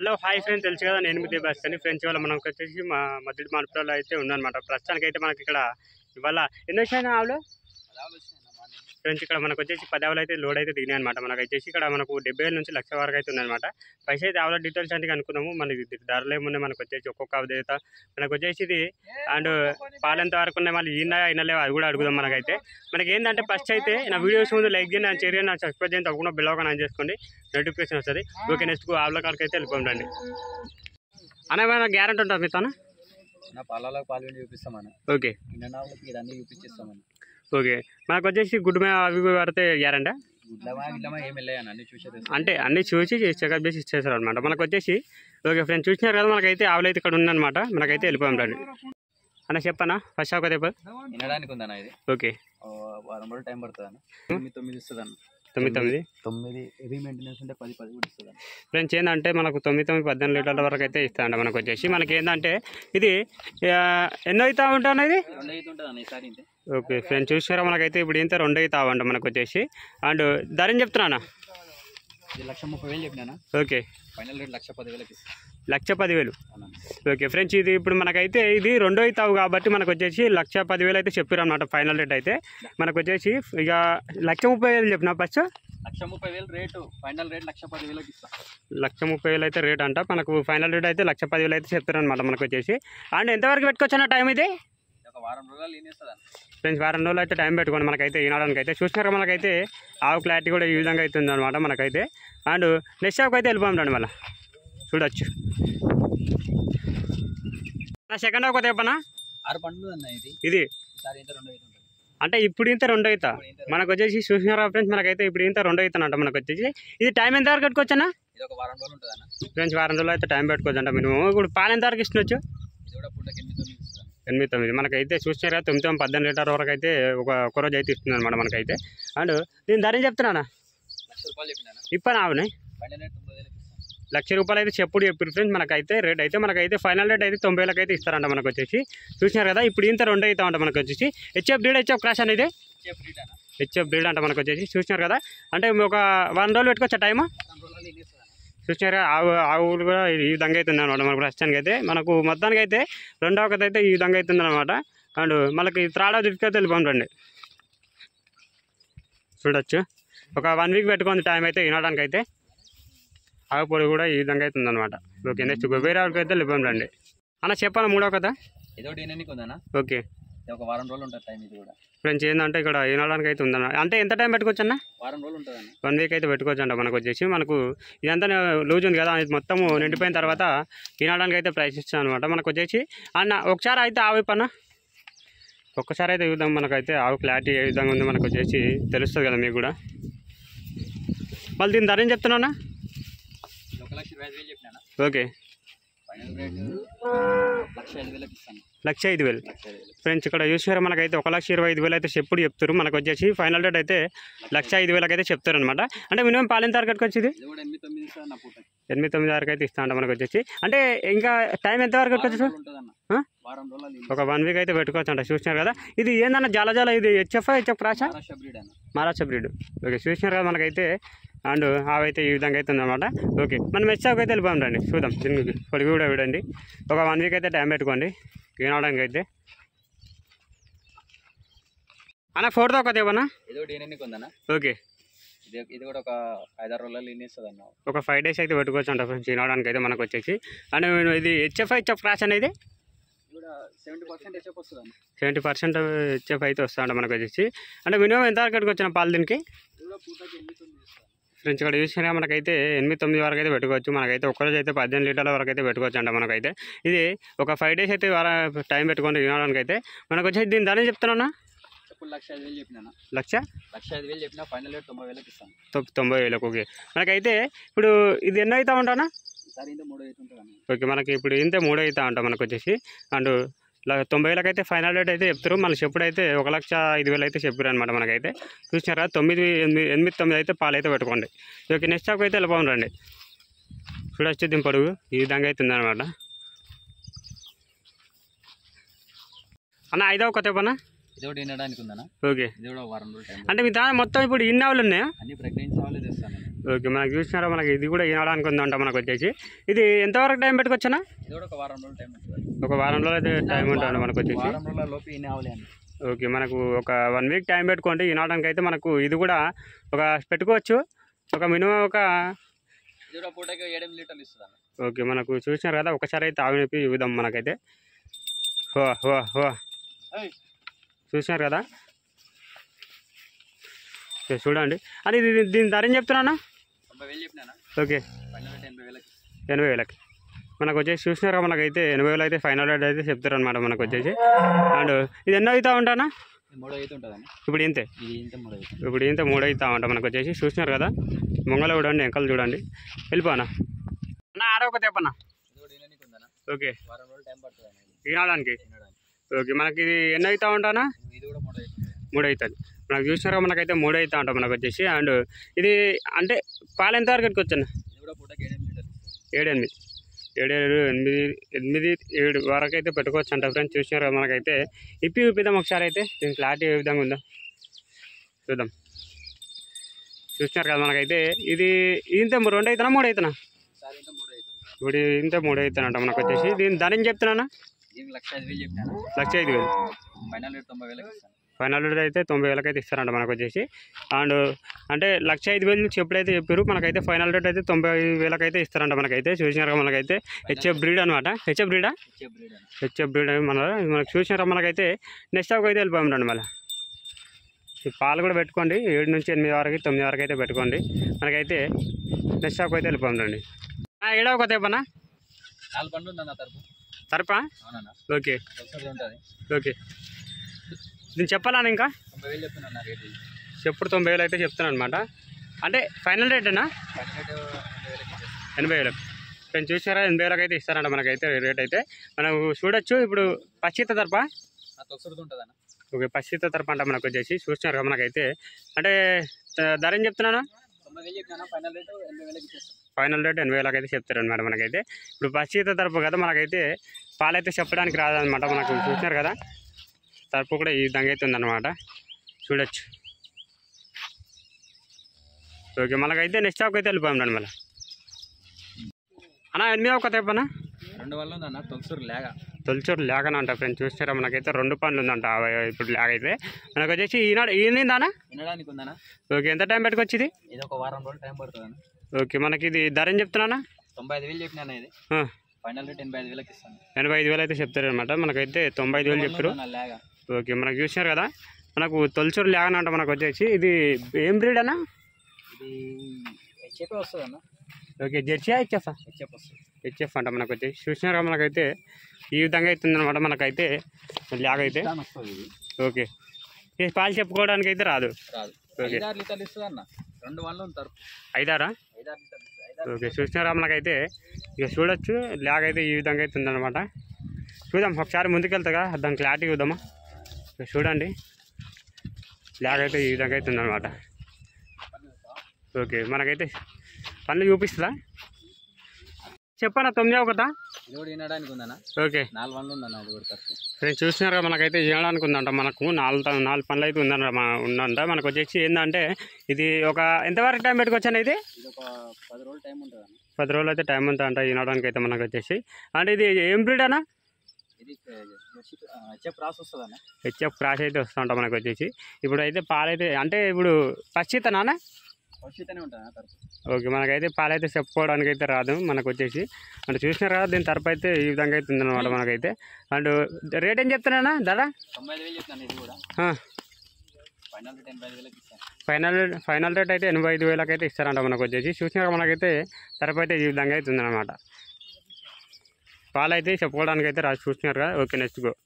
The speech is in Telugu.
హలో హాయ్ ఫ్రెండ్స్, తెలుసు కదా నేను మీ బస్ అని ఫ్రెండ్స్. ఇవాళ మనకు వచ్చేసి మా మధ్య మార్పులో అయితే ఉందన్నమాట. ప్రస్తుతానికి అయితే మనకి ఇక్కడ ఇవాళ ఎన్ని వచ్చాయి ఆవులు ఫ్రెండ్స్. ఇక్కడ మనకు వచ్చేసి 10 ఆవులు అయితే లోడ్ అయితే దిగినాయి అనమాట. మనకు వచ్చేసి ఇక్కడ మనకు 70,000 నుంచి 1,00,000 వరకు అయితే ఉందన్నమాట. పైసా అయితే ఆవుల డీటెయిల్స్ అంటే అనుకున్నాము. మనకి ధరలు ఏమున్నాయి, మనకు వచ్చేసి ఒక్కొక్క ఆవు దేత మనకు వచ్చేసి ఇది అండ్ పాలు ఎంత వరకు ఉన్నాయి, మళ్ళీ ఈనలేవు అది కూడా అడుగుదాం. మనకైతే మనకి ఏంటంటే ఫస్ట్ అయితే నా వీడియోస్ ముందు లైక్ చేయండి, నా షేర్ చేయండి, నా సబ్స్క్రైబ్ చేయండి, తప్పకుండా బెల్ ఐకాన్ ఆన్ చేసుకోండి, నోటిఫికేషన్ వస్తుంది. ఓకే, నెక్స్ట్ ఆవుల కాడికి అయితే వెళ్ళిపోండి. అన్న గ్యారెంటీ ఉంటుంది మీ తన పాలలో పాలు చూపిస్తామని. ఓకే ఇదన్నీ చూపించేస్తామని. ఓకే, మనకు వచ్చేసి గుడ్ మే అవి పడితే గ్యారెంటీ అంటే అన్ని చూసి చెకప్ చేసి ఇచ్చేసారు అనమాట. మనకు వచ్చేసి ఓకే ఫ్రెండ్స్, చూసినారు కదా మనకైతే ఆవులు అయితే ఇక్కడ ఉందన్నమాట. మనకైతే వెళ్ళిపోయాం రండి అన్న. చెప్పన్నా ఫస్ట్ ఒక దెబ్బ వినడానికి ఉందన్న. ఇది ఓకే, వారం రోజులు టైం పడుతుంది అన్న. 9 ఇస్తుంది అన్న. 9 హెవీ మెయింటెనెన్స్ ఉంటే 10 కూడా ఇస్తుంది అన్న. ఫ్రెండ్స్ ఏంటంటే మనకు 9-18 లీటర్ల వరకు అయితే ఇస్తాయండి. మనకు వచ్చేసి మనకి ఏంటంటే ఇది ఎన్నో అవుతా ఉంటాను ఇది 2 అయితే ఉంటుంది అన్న ఈసారి. ఓకే ఫ్రెండ్స్, చూసారా మనకైతే ఇప్పుడు ఇంత 2 అయితే అవ్వండి మనకు వచ్చేసి. అండ్ ధర చెప్తున్నానా 1,30,000 చెప్పినా. Okay, final rate 1,10,000 1,10,000. Okay friends, ఇది ఇప్పుడు మనకైతే ఇది 2 అవుతావు కాబట్టి మనకు వచ్చేసి 1,10,000 అయితే చెప్పారు అనమాట. ఫైనల్ రేట్ అయితే మనకు వచ్చేసి ఇక 1,30,000 చెప్పిన ఫస్ట్. 1,30,000 రేటు, ఫైనల్ రేట్ 1,10,000 ఇస్తా. 1,30,000 అయితే రేట్ అంట. మనకు ఫైనల్ రేట్ అయితే 1,10,000 అయితే చెప్తారు అనమాట మనకు వచ్చేసి. అండ్ ఎంతవరకు పెట్టుకోవచ్చు అన్న టైం ఇది? ఒక వారం రోజులు ఈనేస్తుంది ఫ్రెండ్స్, వారం రోజులు అయితే టైం పెట్టుకోండి మనకైతే ఈనడానికి అయితే. చూసినారా మనకైతే ఆవు క్లారిటీ కూడా ఈ విధంగా అవుతుంది అనమాట మనకైతే. అండ్ నెక్స్ట్ షాప్కి అయితే వెళ్ళిపోయాం రండి మళ్ళీ చూడొచ్చు. సెకండ్ ఒక తెప్పనా 6 పండ్లు అన్న. ఇది ఈసారి ఇంత 2 అయితే ఉంటుంది అంటే ఇప్పుడు ఇంత 2 అవుతా మనకు వచ్చేసి. చూసినారా ఫ్రెండ్స్, మనకైతే ఇప్పుడు ఇంత 2 అవుతానంట మనకు వచ్చేసి. ఇది టైం ఎంత వరకు పెట్టుకోవచ్చా? ఇది ఒక వారం రోజులు ఉంటుంది అన్న. ఫ్రెండ్స్, వారం రోజులు అయితే టైం పెట్టుకోవచ్చు అంట మినిమం. ఇప్పుడు పాలు ఎంత వరకు ఇష్టవచ్చు? ఇది కూడా పూటకి 8-9 ఇస్తుంది. 8-9 మనకైతే చూసినారా 9-18 లీటర్ వరకు అయితే ఒక రోజు అయితే ఇస్తుంది అనమాట మనకైతే. అండ్ దీని ధర చెప్తున్నా 1,00,000 రూపాయలు చెప్పినా. ఇప్పని ఆవునాయి ఫైనల్ రేట్ 9,000 ఇస్తాను. 1,00,000 రూపాయలు అయితే చెప్పు ఫ్రెండ్స్. మనకైతే రేట్ అయితే మనకైతే ఫైనల్ రేట్ అయితే 90,000 అయితే ఇస్తారంట మనకు వచ్చేసి. చూసినారు కదా ఇప్పుడు ఇంత 2 అవుతా ఉంటా మనకు వచ్చేసి. హెచ్ఎఫ్ బ్రీడ్, హెచ్ఎఫ్ క్రాష్ అనేది హెచ్ఎఫ్ బ్రీడ్ అంట మనకు వచ్చేసి. చూసినారు కదా అంటే ఒక 1 రోజులు పెట్టుకోవచ్చా టైము? చూసినారా ఆవులు కూడా ఈ విధంగా అవుతుంది అనమాట మనకు ప్రస్తుతానికి అయితే. మనకు మొత్తానికి అయితే 2వ అయితే ఈ విధంగా అవుతుంది అనమాట. అండ్ మనకి త్రాడా దిక్కుతే వెళ్ళిపోండి రండి చూడొచ్చు. ఒక 1 వీక్ పెట్టుకుంది టైం అయితే వినడానికి అయితే. ఆవు పొడి కూడా ఈ విధంగా అవుతుంది అనమాట. ఓకే, నెక్స్ట్ వేరే ఆవులకి అయితే వెళ్ళిపోండి రండి అన్న. చెప్పాను 3వ కథ. ఇదొకటి ఈననికి ఉందన్న. ఓకే, ఒక వారం రోజులు ఉంటుంది టైం. ఇది కూడా ఫ్రెండ్స్ ఏంటంటే ఇక్కడ వినడానికి అయితే ఉందన్న. అంటే ఎంత టైం పెట్టుకోవచ్చు అన్న? వారం రోజులు ఉంటుంది అన్న. 1 వీక్ అయితే పెట్టుకోవచ్చు అంట మనకు వచ్చేసి. మనకు ఇదంతా లూజ్ ఉంది కదా, ఇది మొత్తం నిండిపోయిన తర్వాత వినడానికి అయితే ప్రైస్ ఇస్తాను అనమాట మనకు వచ్చేసి. అన్న ఒకసారి అయితే ఆవు పన్న ఒక్కసారి అయితే చూద్దాం. మనకైతే ఆవు క్లారిటీ ఏ విధంగా ఉంది మనకు వచ్చేసి తెలుస్తుంది కదా మీకు కూడా. మళ్ళీ దీని ధర ఏం చెప్తున్నా? 1,25,000 చెప్పినా. ఓకే, ఫైనల్ రేట్ 1,05,000 ఇస్తాను. 1,05,000 ఫ్రెండ్స్. ఇక్కడ చూసారా మనకైతే 1,25,000 అయితే చెప్పుడు చెప్తారు మనకు వచ్చేసి. ఫైనల్ రేట్ అయితే 1,05,000 అయితే చెప్తారు అనమాట. అంటే మినిమం పాలు ఎంత వరకు కట్టుకోవచ్చు? ఇది 8-9 ఇస్తాను నా పూట. 8-9 వరకు అయితే ఇస్తా అంట మనకు వచ్చేసి. అంటే ఇంకా టైం ఎంత వరకు పెట్టుకోవచ్చు? వారం రోజులు ఒక 1 వీక్ అయితే పెట్టుకోవచ్చు అంట. చూసినారు కదా ఇది ఏందన్న జాల ఇది హెచ్ఎఫ్ క్రాషా? మహారాష్ట్ర బ్రీడ్. ఓకే, చూసినారు కదా మనకైతే. అండ్ అవైతే ఈ విధంగా అయితే ఉందన్నమాట. ఓకే, మనం మెచ్చాక అయితే వెళ్ళిపోయాం రండి చూద్దాం. దీనికి పొడిగి కూడా విడండి. ఒక 1 వీక్ అయితే టైం పెట్టుకోండి వినడానికి అయితే. అన్న 4వ కథ ఏమన్నా? ఇదొకటి ఈననికి ఉందన్న. ఓకే, ఇది కూడా ఒక 5-6 రోజుల్లో ఈనేస్తుంది అన్న. ఒక 5 days అయితే పెట్టుకోవచ్చు అంట ఫ్రెండ్స్ వినడానికి అయితే మనకు వచ్చేసి. అండ్ ఇది హెచ్ఎఫ్ క్రాష్ అనేది 70% హెచ్ఎఫ్ వస్తుంది అన్న. 70% హెచ్ఎఫ్ అయితే వస్తా అంట మనకు వచ్చేసి. అంటే మినిమం ఎంత వరకు పెట్టుకోవచ్చు పాలు దీనికి? ఫ్రెండ్స్, ఇక్కడ చూసినా మనకైతే 8-9 వరకు అయితే పెట్టుకోవచ్చు. మనకైతే ఒక్కరోజు అయితే 18 లీటర్ల వరకు అయితే పెట్టుకోవచ్చు అంట మనకైతే. ఇది ఒక 5 days అయితే టైం పెట్టుకోండి వినడానికి అయితే మనకు వచ్చేసి. దీని ధర చెప్తున్నా? 1,05,000 చెప్పినా. 1,05,000 చెప్పినా. ఫైనల్ రేట్ 90,000 ఇస్తాను. 90,000. ఓకే, మనకైతే ఇప్పుడు ఇది ఎన్నో అవుతా ఉంటానా? ఈసారి ఇంత 3 అయితే ఉంటుంది అన్న. ఓకే, మనకి ఇప్పుడు ఇంతే 3 అవుతా ఉంటా మనకు వచ్చేసి. అండ్ 90,000 అయితే ఫైనల్ రేట్ అయితే చెప్తారు. మళ్ళీ చెప్పుడైతే 1,05,000 అయితే చెప్పారు అనమాట మనకైతే. చూసినారా 8-9 అయితే పాలు అయితే పెట్టుకోండి. ఓకే, నెక్స్ట్ స్టాక్ అయితే వెళ్ళిపోండి రండి చూడొచ్చు. దీని పొడుగు ఈ విధంగా అవుతుంది అనమాట అన్న. 5వ కథ పన్నా ఇది ఒకటి వినడానికి ఉందన్న. ఓకే, ఇది కూడా వారం రోజులు టైం. అంటే మీ దాని మొత్తం ఇప్పుడు ఇన్ని ఆవులు ఉన్నాయా? అన్ని ప్రెగ్నెన్సీ ఆవులే తెస్తాను. ఓకే, మనకు చూసినారా, మనకి ఇది కూడా వినడానికి ఉందంట మనకు వచ్చేసి. ఇది ఎంతవరకు టైం పెట్టుకొచ్చానా? ఇది కూడా ఒక వారం రోజులు టైం ఉంటుంది. ఒక వారం రోజులు అయితే టైం ఉంటుంది మనకు వచ్చేసి. వారం రోజుల లోపు ఇన్ని ఆవులే అండి. ఓకే, మనకు ఒక 1 వీక్ టైం పెట్టుకోండి వినడానికి అయితే. మనకు ఇది కూడా ఒక పెట్టుకోవచ్చు, ఒక మినిమం ఒక ఇది కూడా పూటకి 7 లీటర్లు ఇస్తుంది. ఓకే, మనకు చూసినారు కదా, ఒకసారి అయితే ఆవినపి ఇవ్వదాం మనకైతే. హో హో హో చూసినారు కదా, చూడండి. అని దీని ధర ఏం చెప్తున్నానా? 90,000 చెప్పినా. ఓకే, 80,000. మనకు వచ్చేసి చూసినారా, మనకైతే 80,000 అయితే ఫైనల్ రేట్ అయితే చెప్తారు అనమాట మనకు వచ్చేసి. అండ్ ఇది ఎన్నో అవుతా ఉంటానా? 3 అయితే ఉంటుందండి. ఇప్పుడు ఇంతే, ఇది ఇంత 3 అయితే. ఇప్పుడు ఇంత 3 అవుతా ఉంటా మనకు వచ్చేసి. చూసినారు కదా, మొంగలు చూడండి, ఎంకలు చూడండి. వెళ్ళిపోనా అన్న, ఆడొక తెప్పన్నా. ఇది కూడా వినడానికి ఉందన్న. ఓకే, వారం రోజులు టైం పడుతుంది వినడానికి. తినడానికి. ఓకే, మనకి ఇది ఎన్నో అవుతా ఉంటానా? ఇది కూడా 3 అయితే. 3 అవుతుంది మనకు. చూసినారా, మనకైతే 3 అవుతా ఉంటాం మనకు వచ్చేసి. అండ్ ఇది అంటే పాలు ఎంతవరకు ఎట్టుకొచ్చాను? ఇది కూడా పూటకి 7 లీటర్లు. 7 వరకు అయితే పెట్టుకోవచ్చు అంట ఫ్రెండ్స్. చూసినారు మనకైతే. ఇప్పిద్దాం ఒకసారి అయితే, దీని క్లారిటీ ఏ విధంగా ఉందో చూద్దాం. చూసినారు కదా, మనకైతే ఇది ఇంత 2 అవుతున్నా 3 అవుతున్నా? సార్ ఇంత 3 అయితే. ఇప్పుడు ఇంత 3 అవుతానంట మనకు వచ్చేసి. దీని ధర ఏం చెప్తున్నానా? దీనికి 1,05,000 చెప్పినా. 1,05,000 ఫైనల్ రేట్ 90,000 ఇస్తాను. ఫైనల్ రేట్ అయితే 90,000 అయితే ఇస్తారంట మనకు వచ్చేసి. అండ్ అంటే 1,05,000 ఎప్పుడైతే చెప్పారు, మనకైతే ఫైనల్ రేట్ అయితే 90,000 అయితే ఇస్తారంట మనకైతే. చూసినారా, మనకైతే హెచ్ఎఫ్ బ్రీడ్ అనమాట. హెచ్ఎఫ్ బ్రీడా? హెచ్ఎఫ్ బ్రీడ్ మనకు చూసినారా, మనకైతే నెక్స్ట్ స్టాక్ అయితే వెళ్ళిపోయామండి. మళ్ళీ ఈ పాలు కూడా పెట్టుకోండి, 7 నుంచి 8 వరకు 9 వరకు అయితే పెట్టుకోండి. మనకైతే నెక్స్ట్ స్టాక్ అయితే వెళ్ళిపోయామండి. ఏడవ కొత్త చెప్పనా? 4 పండ్లు ఉందన్న తరపు. తరపా? అవునన్నా. ఓకే ఉంటుంది. ఓకే, నేను చెప్పాలా ఇంకా? 90,000 చెప్తున్నా రేటు. చెప్పుడు 90,000 అయితే చెప్తాను అనమాట. అంటే ఫైనల్ రేటేనా? Final rate 80,000. 80,000 కొంచెం చూసారా, 80,000 అయితే ఇస్తారంట మనకైతే రేట్ అయితే. మనం చూడొచ్చు. ఇప్పుడు పచ్చిత తరపా? ఉంటుందన్న. ఓకే, పచ్చిత తరప అంట మనకు వచ్చేసి. చూసినారు మనకైతే. అంటే ధర ఏం చెప్తున్నాను? 90,000 చెప్పినా. ఫైనల్ రేటు 80,000 ఇచ్చేస్తాను. ఫైనల్ రేట్ 80,000 అయితే చెప్తారనమాట మనకైతే. ఇప్పుడు పచ్చిత తరపు కదా, మనకైతే పాలైతే చెప్పడానికి రాదనమాట మనకు. చూసినారు కదా, తరపు కూడా ఈ విధంగా అయితే ఉందన్నమాట. చూడొచ్చు. ఓకే, మనకైతే నెక్స్ట్ స్టాక్ అయితే వెళ్ళిపోయాం మళ్ళీ. అన్న 8వ కొత్త చెప్పనా? 2 వల్ల ఉందన్న. తొలిచూరు లేకనా అంట ఫ్రెండ్స్. చూసినారా, మనకైతే 2 పండ్లు ఉందంట ఇప్పుడు లేక అయితే. మనకు వచ్చేసి ఈయనదానా? వినడానికి ఉందన్న. ఓకే, ఎంత టైం పెట్టుకొచ్చింది? ఇది ఒక వారం రోజులు టైం పడుతుందన్న. ఓకే, మనకి ఇది ధర ఏం చెప్తున్నానా? 95,000 చెప్పినా. ఇది ఫైనల్ రేట్ 85,000 ఇస్తాను. 85,000 అయితే చెప్తారనమాట. మనకైతే 95,000 చెప్పారు. ఓకే, మనకు చూసినారు కదా, మనకు తొలిచూరు లేకనా అంట మనకు వచ్చేసి. ఇది ఏం బ్రీడ్ అన్న? ఇది హెచ్ఎఫ్ వస్తుంది అన్న. Okay, జెర్సీయా HF? హెచ్ఎఫ్ అంట మనకు వచ్చేసి. చూసినారు కదా, మనకైతే ఈ విధంగా అవుతుందన్నమాట మనకైతే లాగ్ అయితే. ఓకే, ఈ పాలు చెప్పుకోవడానికి అయితే రాదు. ఓకే, 5-6 లీటర్లు ఇస్తుంది అన్న. 2 వాళ్ళు ఉంటారు. 5-6? ఓకే, చూసినారా, మనకైతే ఇక చూడొచ్చు. లాగ్ అయితే ఈ విధంగా అయితే ఉందన్నమాట. చూద్దాం ఒకసారి ముందుకెళ్తాగా, దాని క్లారిటీ చూద్దామా. చూడండి, లాగ్ అయితే ఈ విధంగా అయితే ఉందన్నమాట. ఓకే, మనకైతే పనులు చూపిస్తుందా? చెప్పనా 9వ కదా? ఇది కూడా వినడానికి ఉందన్న. ఓకే, 4 పండ్లు ఉందన్న. అది కూడా తరపు. ఫ్రెండ్స్ చూసినారా, మనకైతే వినడానికి ఉందంట. మనకు 4 పనులు అయితే ఉందంట మనకు వచ్చేసి. ఏంటంటే ఇది ఒక ఎంతవరకు టైం పెట్టుకొచ్చాను? ఇది ఒక 10 రోజులు టైం ఉంటుంది అన్న. 10 రోజులు అయితే టైం ఉంటుంది అంట వినడానికి అయితే మనకు వచ్చేసి. అంటే ఇది ఏం బ్రీడ్ అన్న? ఇది హెచ్ఎఫ్ క్రాస్ వస్తుంది అన్న. హెచ్ఎఫ్ క్రాస్ అయితే వస్తుంట మనకు వచ్చేసి. ఇప్పుడు అయితే పాలైతే అంటే ఇప్పుడు పచ్చితనా? పచ్చితనే ఉంటుంది అన్న తరపు. ఓకే, మనకైతే పాలైతే చెప్పుకోవడానికి అయితే రాదు మనకు వచ్చేసి. అంటే చూసినారు కదా, దీని తరపు అయితే ఈ విధంగా అయితే ఉందన్నమాట మనకైతే. అండ్ రేట్ ఏం చెప్తున్నానా ధర? 95,000 చెప్తాను. ఇది కూడా ఫైనల్ రేట్ 85,000 ఇస్తాను. ఫైనల్ రేట్ అయితే 85,000 అయితే ఇస్తారంట మనకు వచ్చేసి. చూసినాక మనకైతే తరపు అయితే ఈ విధంగా అయితే ఉందన్నమాట. పాలు అయితే చెప్పుకోవడానికి అయితే రాదు. చూసినారు కదా. Okay, next go.